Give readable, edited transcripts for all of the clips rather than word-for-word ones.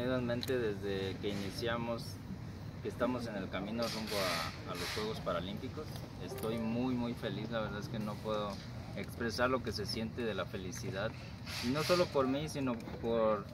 tenido en mente desde que iniciamos, que estamos en el camino rumbo a los Juegos Paralímpicos. Estoy muy feliz, la verdad es que no puedo expresar lo que se siente de la felicidad, y no solo por mí, sino por,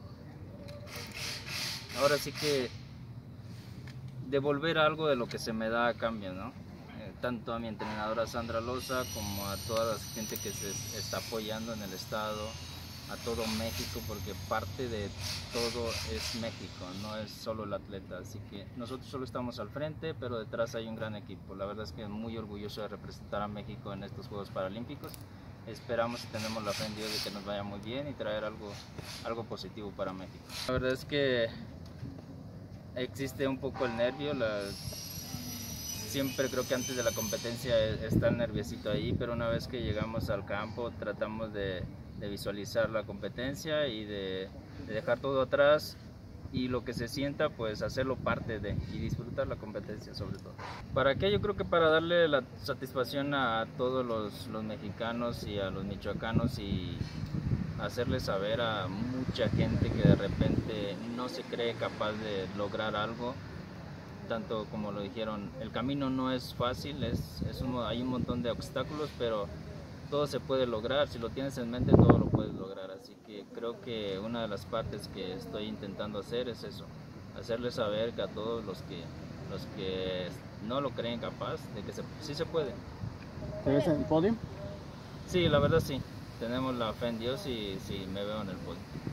ahora sí que, devolver algo de lo que se me da a cambio, ¿no? Tanto a mi entrenadora Sandra Loza como a toda la gente que se está apoyando en el estado, a todo México, porque parte de todo es México, no es solo el atleta, así que nosotros solo estamos al frente, pero detrás hay un gran equipo. La verdad es que muy orgulloso de representar a México en estos Juegos Paralímpicos. Esperamos y tenemos la fe en Dios de que nos vaya muy bien y traer algo positivo para México. La verdad es que existe un poco el nervio, siempre creo que antes de la competencia está el nerviosito ahí, pero una vez que llegamos al campo tratamos de visualizar la competencia y de dejar todo atrás, y lo que se sienta pues hacerlo parte de, y disfrutar la competencia sobre todo. ¿Para qué? Yo creo que para darle la satisfacción a todos los mexicanos y a los michoacanos, y hacerles saber a mucha gente que de repente no se cree capaz de lograr algo. Tanto como lo dijeron, el camino no es fácil, hay un montón de obstáculos, pero todo se puede lograr. Si lo tienes en mente, todo lo puedes lograr. Así que creo que una de las partes que estoy intentando hacer es eso, hacerles saber que a todos los que no lo creen capaz, de que sí se puede. ¿Te ves en el podio? Sí, la verdad sí, tenemos la fe en Dios y sí, me veo en el podio.